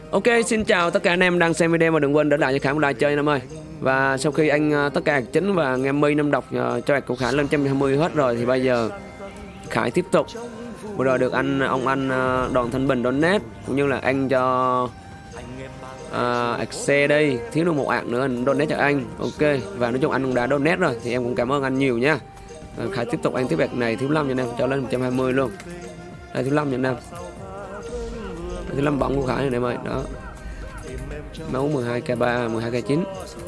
Ok, xin chào tất cả anh em đang xem video và đừng quên để lại cho Khải một like chơi anh em ơi. Và sau khi anh tất cả chính và nghe mi năm đọc cho ạc của Khải lên 120 hết rồi thì bây giờ Khải tiếp tục. Vừa rồi được ông anh Đoàn Thanh Bình donate cũng như là anh cho ạc xe đây, thiếu được một ạc nữa anh donate cho anh. Ok, và nói chung anh cũng đã donate rồi thì em cũng cảm ơn anh nhiều nha. Khải tiếp tục anh tiếp ạc này thiếu 5 nha anh em, cho lên 120 luôn. Đây thiếu 5 nha anh em. Thứ 5 bóng của Khải này em ơi, đó. Máu 12k3, 12k9.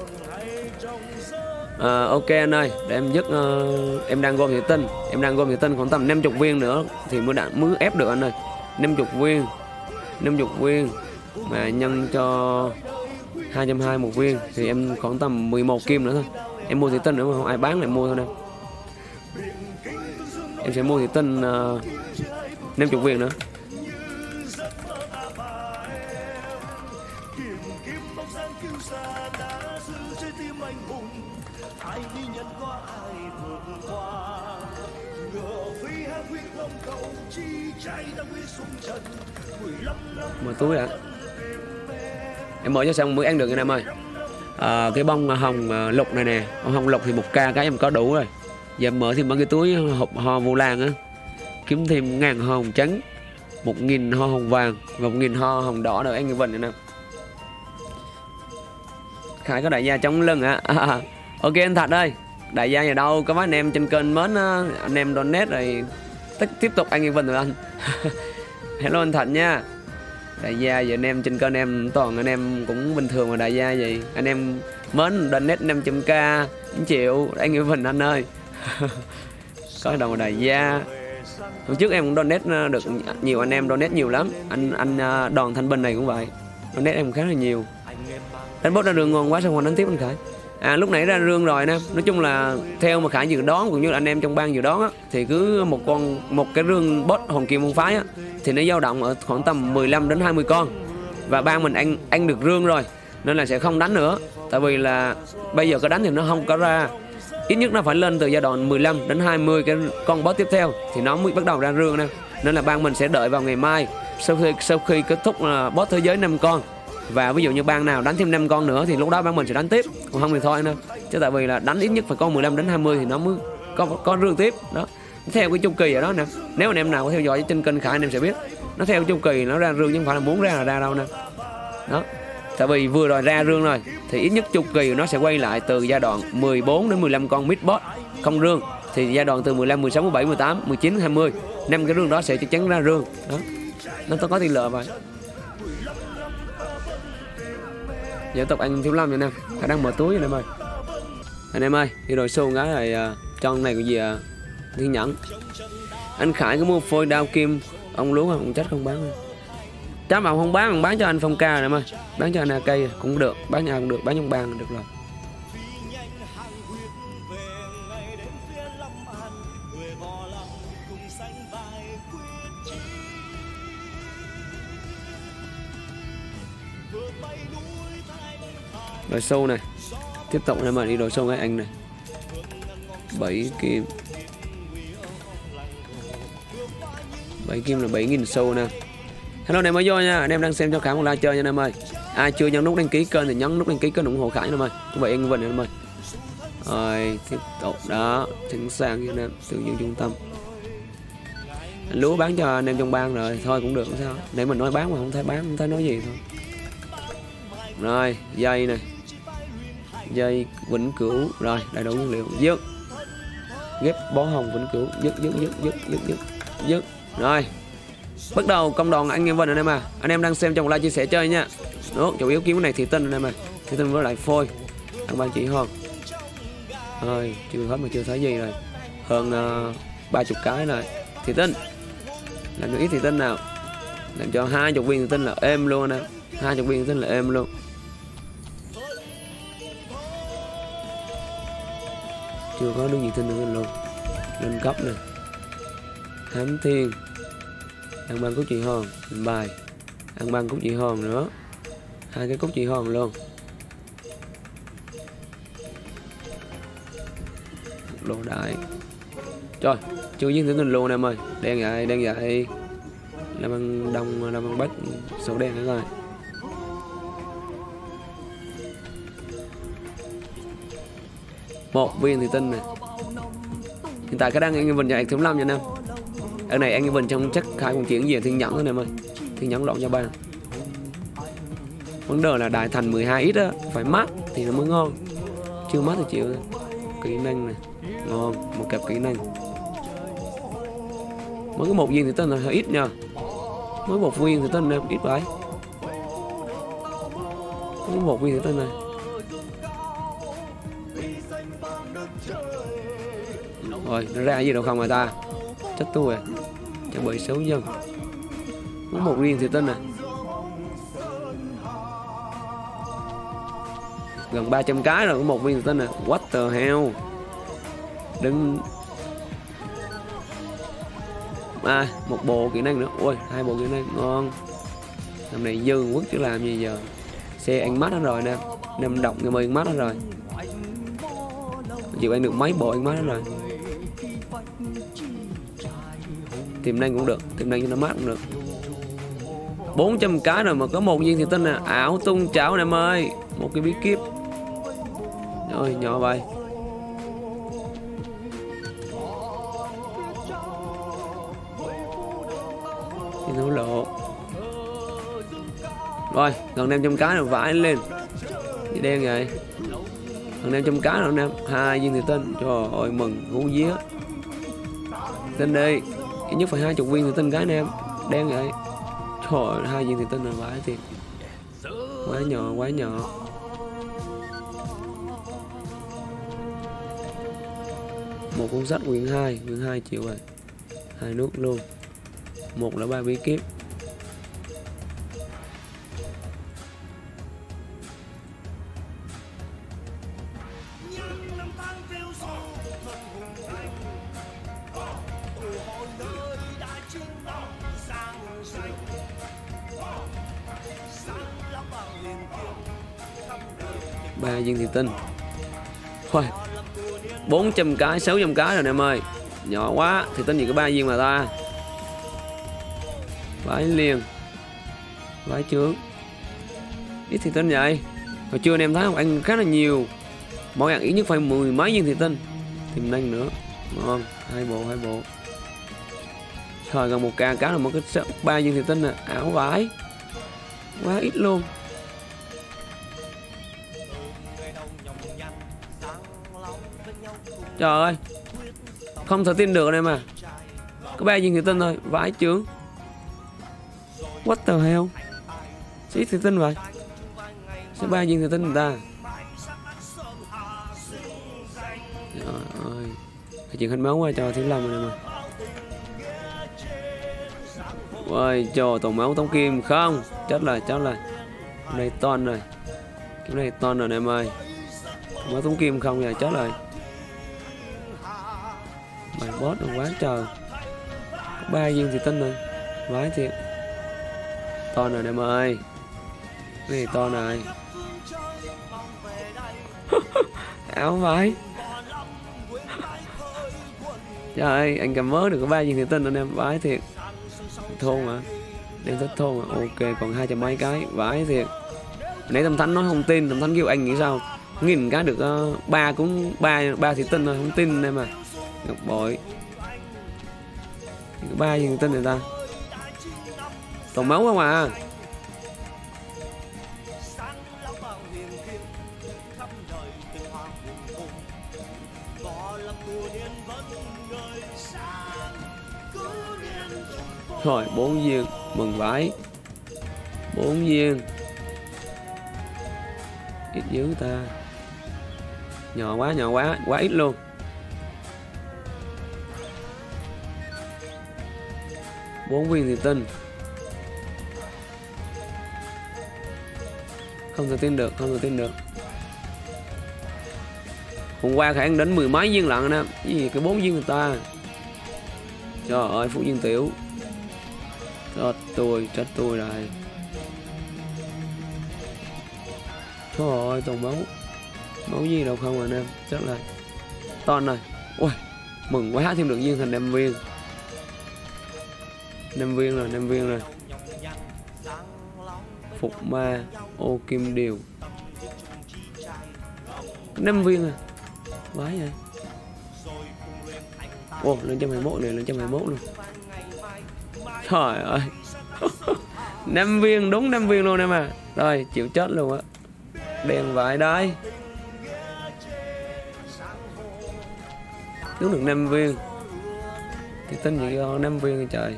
Ok anh ơi, để em dứt em đang gom thủy tinh, khoảng tầm 50 viên nữa thì mới ép được anh ơi. 50 viên mà nhân cho 220 một viên thì em khoảng tầm 11 kim nữa thôi. Em mua thủy tinh nữa mà không ai bán lại mua thôi đâu. Em sẽ mua thủy tinh 50 viên nữa. Mở túi đã. Em mở cho xong mới ăn được anh em ơi. Cái bông hồng lục này nè, bông hồng lục thì 1k cái em có đủ rồi. Giờ em mở thêm mấy cái túi hộp hoa vô lan á, kiếm thêm 1000 hoa hồng trắng, 1000 hoa hồng vàng và 1000 hoa hồng đỏ rồi anh Vinh nè. Khải có đại gia chống lưng hả? Ok anh Thạch ơi, đại gia nhà đâu có mấy anh em trên kênh mến anh em donate rồi tiếp tục anh Vinh rồi anh. Hello anh Thạch nha. Đại gia giờ anh em trên kênh em toàn anh em cũng bình thường mà đại gia vậy. Anh em mến donate 500k 9 triệu anh Vinh anh ơi. Có đồng đại gia. Hôm trước em cũng donate được nhiều, anh em donate nhiều lắm. Anh Đoàn Thanh Bình này cũng vậy, donate em khá là nhiều. Đánh boss ra rương ngon quá, sao không đánh tiếp anh Khải? Lúc nãy ra rương rồi nè. Nói chung là theo mà Khải dự đoán cũng như là anh em trong ban dự đoán á, thì cứ một cái rương boss Hoàng Kim Môn Phái á, thì nó dao động ở khoảng tầm 15 đến 20 con. Và ban mình ăn được rương rồi nên là sẽ không đánh nữa. Tại vì là bây giờ có đánh thì nó không có ra. Ít nhất nó phải lên từ giai đoạn 15 đến 20 cái con boss tiếp theo thì nó mới bắt đầu ra rương nè. Nên là ban mình sẽ đợi vào ngày mai sau khi kết thúc boss thế giới 5 con. Và ví dụ như ban nào đánh thêm 5 con nữa thì lúc đó ban mình sẽ đánh tiếp, còn không thì thôi anh em. Chứ tại vì là đánh ít nhất phải có 15 đến 20 thì nó mới có rương tiếp đó. Theo cái chu kỳ ở đó nè. Nếu anh em nào có theo dõi trên kênh Khải anh em sẽ biết nó theo chu kỳ nó ra rương chứ không phải là muốn ra là ra đâu nè. Đó. Tại vì vừa rồi ra rương rồi thì ít nhất chu kỳ nó sẽ quay lại từ giai đoạn 14 đến 15 con mid boss không rương, thì giai đoạn từ 15, 16, 17, 18, 19, 20 5 cái rương đó sẽ chắc chắn ra rương đó. Nó có tỷ lệ vậy. Giờ tập anh thiếu 5 nha anh em. Khả đang mở túi anh em ơi. Anh em ơi, đi rồi xô cái này trong này cái gì thiên nhẫn. Anh Khải có mua phôi đao kim ông lúa không? Chắc không bán. Chắc mà không bán, bán cho anh Phong Ca này em ơi. Bán cho anh AK cũng được, bán nhà cũng được, bán trong bàn được rồi. Đội sâu này tiếp tục em ơi, đi đội sâu cái anh này 7 kim 7 kim là 7.000 sâu nè. Hello anh em mới vô nha, anh em đang xem cho Khải một like chơi nha anh em ơi. Ai chưa nhấn nút đăng ký kênh thì nhấn nút đăng ký kênh ủng hộ Khải anh em ơi. Chúng vậy anh Vinh anh em ơi. Rồi tiếp tục đó, sẵn sàng nha anh em, tự nhiên trung tâm. Anh lúa bán cho anh em trong ban rồi, thôi cũng được không sao. Để mình nói bán mà không thấy bán, không thấy nói gì thôi. Rồi, dây này. Dây vĩnh cửu, rồi đầy đủ nguyên liệu, dứt. Ghép bó hồng vĩnh cửu, dứt. Rồi. Bắt đầu công đoàn anh em Vinh anh em à. Anh em đang xem trong like chia sẻ chơi nha. Đó, chủ yếu kiếm cái này thì tinh anh em à. Thì tinh với lại phôi. Ăn ban chỉ hơn. Rồi, chưa hết mà chưa thấy gì rồi. Hơn 30 cái rồi. Thì tinh. Làm được ít thì tinh nào. Làm cho 20 viên thì tinh là êm luôn nè. 20 viên thì tinh là êm luôn. Chưa có được gì tinh nữa luôn. Lên cấp nè. Thám thiên. Ăn ban cúc chị hòn bài, ăn ban cúc chị hòn nữa, 2 cái cúc chị hòn luôn. Đồ đại. Trời, chưa giết thử luôn em ơi. Đen vậy. Làm ăn đông, làm ăn bách số đen nữa rồi. 1 viên thủy tinh này. Hiện tại cái đang anh Vinh cho thứ 5 nha anh em. Ở này anh Vinh trong chắc khai cuộc chiến gì thiên nhẫn thôi em ơi. Thiên nhẫn lộn cho ba. Vấn đề là đại thành 12x á, phải mát thì nó mới ngon. Chưa mát thì chịu. Kỹ năng này, ngon, một cặp kỹ năng. Mới có 1 viên thủy tinh là hơi ít nha. Mới 1 viên thủy tinh em ít vậy. Mới 1 viên thủy tinh này. Rồi, nó ra gì đâu không người ta. Chết tôi à. Chẳng bị xấu dân. Mới 1 viên thủy tinh này. Gần 300 cái rồi, có 1 viên thủy tinh này. What the hell. Đừng. À, 1 bộ kỹ năng nữa. Ôi, 2 bộ kỹ năng ngon. Năm này dư quốc chứ làm gì giờ. Xe anh mắt hết rồi nè. Năm độc người mình mắt hết rồi. Chịu anh được mấy bộ anh mắt hết rồi. Tiềm năng cũng được, tiềm năng cho nó mát cũng được. 400 cái rồi mà có 1 viên thủy tinh nè. Ảo tung chảo nè em ơi. Một cái bí kíp. Rồi nhỏ vậy. Thì nó lộ. Rồi gần 500 cái rồi vãi lên. Gì đen vậy. Gần 500 cái rồi anh em. 2 viên thủy tinh. Trời ơi mừng hú vía. Tinh đi. Ít nhất phải 20 viên thủy tinh cái anh em. Đen vậy. Trời ơi 2 viên thủy tinh rồi vãi thiệt. Quá nhỏ quá nhỏ. Một cuốn sách quyển 2 triệu rồi. 2 nước luôn. 1 là 3 bí kíp. Ba viên thủy tinh. Thôi 400 cái 600 cái rồi em ơi. Nhỏ quá. Thủy tinh gì có 3 viên mà ta. Vãi liền. Vãi chướng. Ít thủy tinh vậy. Hồi trưa anh em thấy không, anh khá là nhiều. Mỗi ăn ít nhất phải 10 mấy viên thủy tinh. Tiềm năng nữa. Ngon. 2 bộ. Trời gần 1k cá là một cái 3 viên thủy tinh nè. Ảo vãi. Quá ít luôn. Trời ơi. Không thể tin được anh em à. Có 3 viên thủy tinh thôi. Vãi chướng. What the hell. Xí thủy tinh vậy. Sao 3 viên thủy tinh người ta. Trời ơi. Chuyện hình máu qua cho thứ 5 rồi nè mà. Ôi trời tổng máu tống kim không. Chết rồi. Đây ton rồi. Cái này ton rồi em ơi. Máu tống kim không rồi chết rồi. Bài boss nó quá trời. 3 viên thủy tinh rồi. Vãi thiệt. To rồi em ơi. Cái này to này. Áo vãi. Trời ơi anh cầm mớ được có 3 viên thủy tinh anh em. Vãi thiệt. Thôn mà. Đem thích thôn mà. Ok còn 200 mấy cái. Vãi thiệt. Nãy Tâm Thánh nói không tin. Tâm Thánh kêu anh nghĩ sao. 1000 cái được 3 cũng 3 thủy tinh thôi. Không tin em à. Ngọc bội. 3 viên thủy tinh người ta. Toàn máu không à. Rồi 4 viên. Mừng vãi. 4 viên. Ít dữ ta. Nhỏ quá. Quá ít luôn. Bốn viên thủy tinh. Không thể tin được. Hôm qua khả năng đến 10 mấy viên lận nè. Cái gì cái 4 viên người ta. Trời ơi Phú Viên Tiểu. Chết tôi rồi. Trời ơi toàn máu. Máu gì đâu không anh em. Chết rồi. Ton rồi. Ui mừng quá thêm được viên thành 5 viên. 5 viên rồi. Phục ma. Ô kim điều. 5 viên à. Vãi vậy. Ồ, lên 121 này, lên 121 luôn. Trời ơi. 5 viên, đúng 5 viên luôn em à. Rồi, chịu chết luôn á. Đèn vải đây. Đúng được 5 viên. Thì tin gì do 5 viên rồi trời.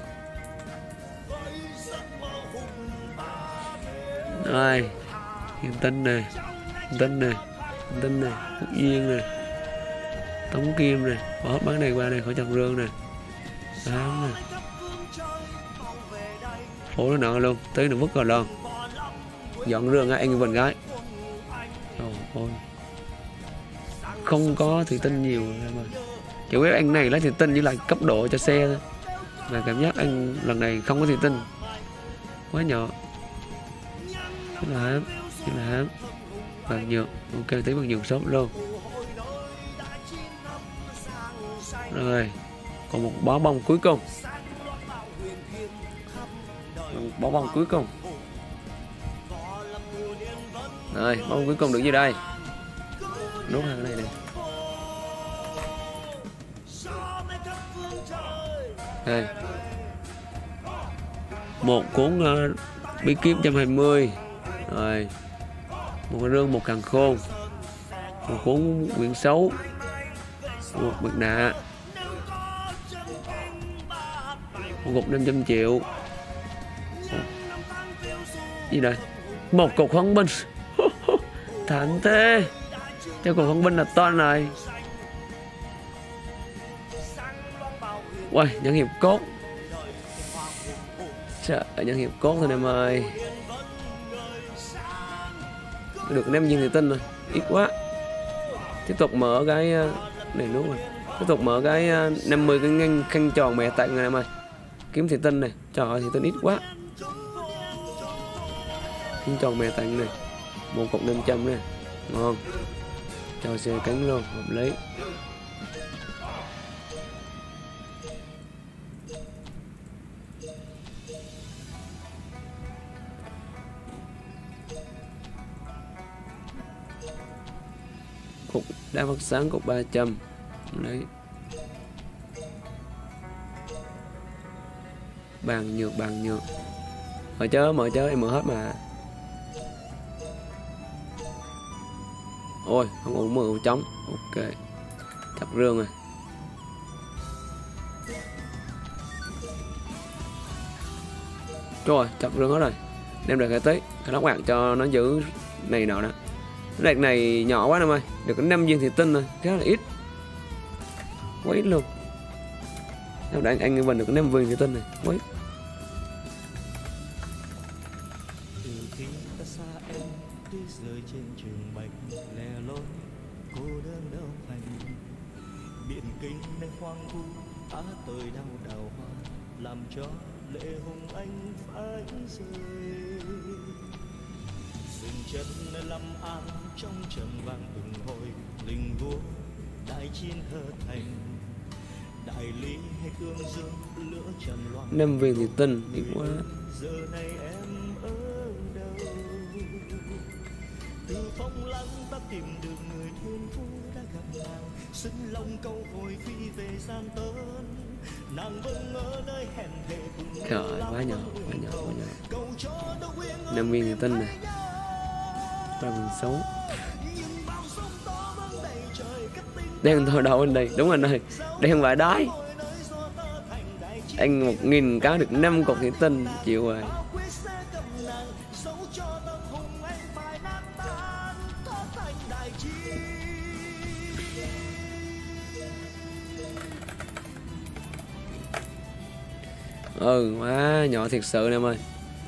Rồi. Hiện tinh này. Tinh này. Tinh này. Quốc duyên này. Tống kim này. Bỏ hết bán này qua này khỏi chồng rương này. Tám này. Phố nó nợ luôn. Tới nó vứt rồi luôn. Dọn rương á anh Vinh gái. Trời ơi. Không có thủy tinh nhiều em ơi. Kiểu cái anh này lấy thủy tinh với lại cấp độ cho xe thôi. Mà cảm giác anh lần này không có thủy tinh. Quá nhỏ. Rất là hám. Rất là hám. Vàng nhược. Ok, tí vàng nhược sốt luôn. Rồi. Còn một bó bông cuối cùng. Một bó bông cuối cùng. Rồi, bó bông cuối cùng được gì đây? Nốt hai cái này này. Đây. Một cuốn bí kíp 120. Rồi. Một cái rương, một càng khôn. Một cuốn quyển xấu. Một mặt nạ. Một cục 500 triệu. Gì đây? Một cục phóng binh. Thảm thế. Cái cục phóng binh là to này. Uầy, nhãn hiệp cốt. Sợ nhãn hiệp cốt thôi em ơi. Được 5 viên thủy tinh rồi. Ít quá. Tiếp tục mở cái này nút rồi. Tiếp tục mở cái 50 cái khăn tròn mẹ tặng này em ơi. Kiếm thủy tinh này. Trời ơi, thủy tinh ít quá. Khăn tròn mẹ tặng này. Một cục 500 này. Ngon. Cho xe cánh luôn, hợp lý. Cục đá phát sáng cục 300. Đấy. Bàn nhược. Mở chớ em mở hết mà. Ôi, không ổn mở trống. Ok. Chặt rương rồi. Rồi, chặt rương hết rồi. Đem được cái tí, cái lóc bạc cho nó giữ này nọ đó. Cái đợt này nhỏ quá em ơi, được có 5 viên thủy tinh thôi, khá là ít. Quá ít luôn. Đâu đã anh Vinh được có 5 viên thủy tinh này, quá ít. Biển kinh nơi hoang vu á tới đau đào hoa làm cho lệ hùng anh phải rơi dừng chân nơi lâm an trong trầm vang từng hồi linh vua đại chiến hơ thành đại lý hay cương dương lửa trầm loạn 5 viên thủy tinh ít quá. Giờ này em ở đâu từ phong lãng ta tìm được người thuyền phu đã gặp nàng xin lòng câu hồi phi về gian tớn nàng vẫn ở nơi hẹn thề cùng trời quá nhỏ 5 viên thủy tinh này 3 viên xấu đen thôi đâu anh đây đúng anh ơi đen vải đái anh 1000 cá được 5 cục thủy tinh chịu rồi. Quá nhỏ thiệt sự nè em ơi.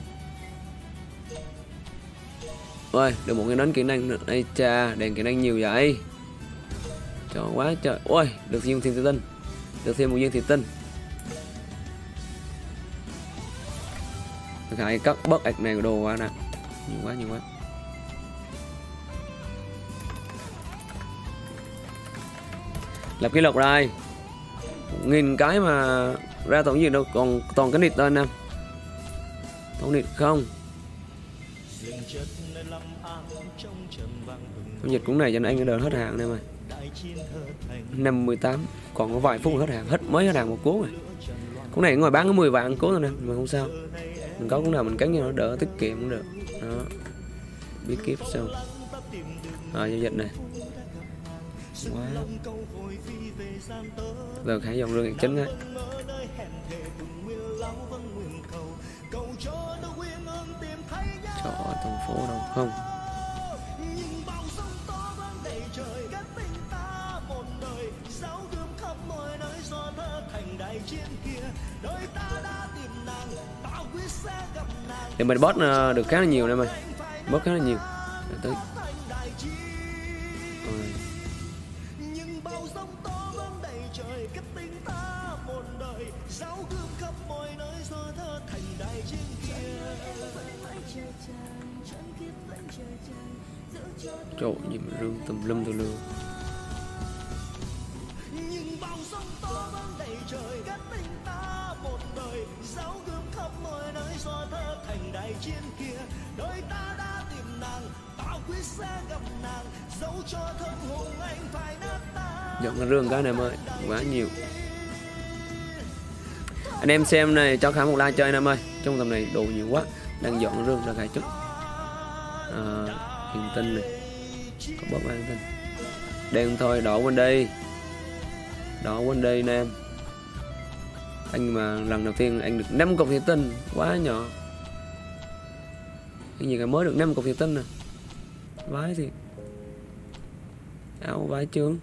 Ôi được một cái nến kỹ năng được đây cha đèn kỹ năng nhiều vậy trời quá trời. Ôi được thêm thủy tinh được thêm một viên thủy tinh phải cắt bớt ạc này của đồ qua nè nhiều quá lập kỷ lục đây 1000 cái mà ra tổng gì đâu còn toàn cái nịt lên nè tổng nịt không lưng chất lâm ám trong trần vàng bừng. Giao dịch cũng này cho nên anh cái đợt hết hàng này mà. Đại chiến thơ thành 518, còn có vài phút hết hàng, mới hết hàng một cuốn rồi. Cuốn này ngoài bán có 10 vạn cuốn rồi nè, mà không sao. Mình có cuốn nào mình cắn cho nó đỡ tiết kiệm cũng được. Đó. Bí kíp xong. Rồi giao dịch này. Quá. Giờ Khải dòng lương chính á. Trời ơi, thành phố đâu không. Thì mình boss được khá là nhiều nè mày. Boss khá là nhiều. Để tới. Trời gì mà rương tùm lum tùm lum. Dọn cái rương cái này em ơi, quá nhiều. Anh em xem này cho Khải một like chơi anh em ơi. Trong tầm này đồ nhiều quá. Đang dọn cái rương ra Khải chút. Hiền tinh này. Có bớt hiền tinh. Đen thôi, đỏ quên đi. Đỏ quên đi anh em. Anh mà lần đầu tiên anh được 5 cục hiền tinh, quá nhỏ. Cái gì cả mới được 5 cục hiền tinh nè. Vái thì áo vái trướng.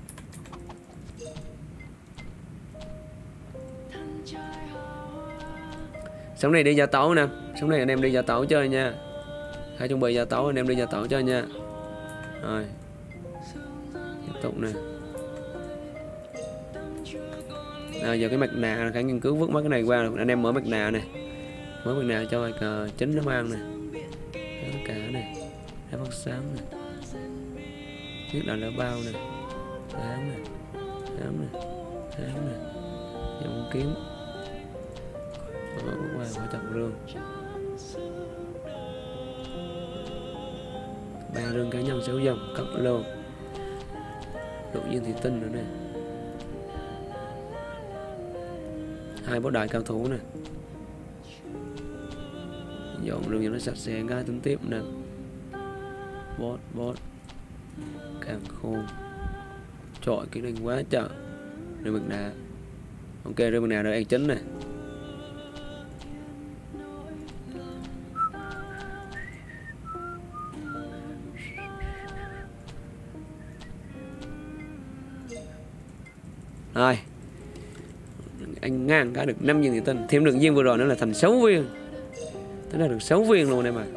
Sáng này đi gia tấu nè. Sáng này anh em đi gia tấu chơi nha. Khải chuẩn bị gia tấu, anh em đi gia tấu chơi nha. Rồi. Tiếp tục nè. Giờ cái mặt nạ Khải nghiên cứu vứt mất cái này qua. Anh em mở mặt nạ nè. Mở mặt nạ cho chính nó mang nè. Tất cả nè. Đá phát sáng nè. Biết là lỡ bao nè. Sáng nè. Sáng nè. Sáng nè. Dòng kiếm. Qua khỏi chặt rương. 3 rương cá nhân 6 dòng cấp luôn. Độ nhiên thì tinh nữa nè. 2 bó đại cao thủ nè. Dọn rương cho nó sạch sẽ cái tính tiếp nè. Bot càng khôn. Trời cái này quá trời. Rương mặt nạ. Ok rương mặt nạ rồi ăn chính nè. Rồi. Anh ngang cả được 5 viên thủy tinh. Thêm được viên vừa rồi nữa là thành 6 viên. Tức là được 6 viên luôn em ạ.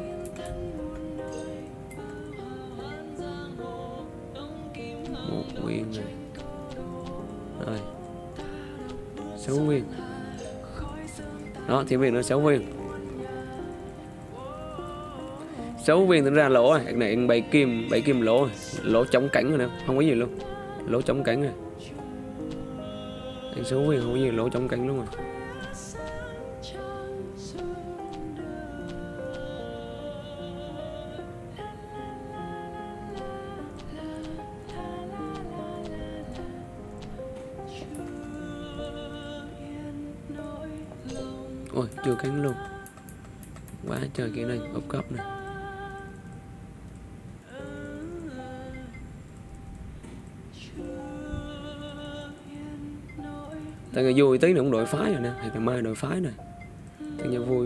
Một viên này. Rồi 6 viên. Đó thêm viên nữa 6 viên. 6 viên tính ra lỗ này. Cái này anh 7 kim lỗ. Lỗ chống cảnh rồi nè. Không có gì luôn. Lỗ chống cảnh rồi. Anh 6 viên không có gì lỗ trong cánh luôn rồi. Ôi chưa cánh luôn. Quá trời cái này ốp cấp này. Tại người vui tí nữa cũng đội phái rồi nè. Thì ngày mai đội phái nè. Thì nhà vui.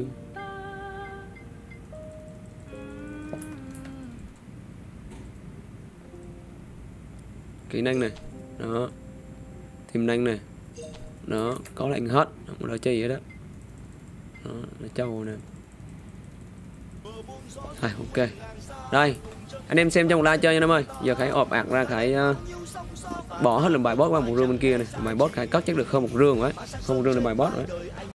Kỹ năng này. Đó. Thêm năng này. Đó. Có lệnh hết. Không có chi vậy đó. Đó. Là trâu nè. Rồi ok. Đây. Anh em xem trong một like chơi nha em ơi. Giờ Khải ọp ạc ra Khải bỏ hết lần bài boss qua một rương bên kia này. Bài boss Khải cất chắc được hơn một rương rồi. Không một rương là bài boss rồi.